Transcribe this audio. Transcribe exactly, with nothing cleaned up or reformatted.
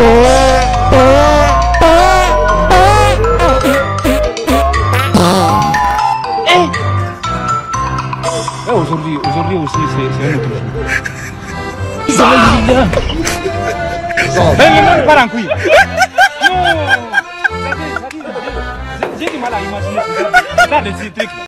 Eh, aujourd'hui, aujourd'hui aussi, c'est un autre jour. Ça va, Julien. Ben, le monde part en couille. Non, j'ai du mal à imaginer. Là, des trucs.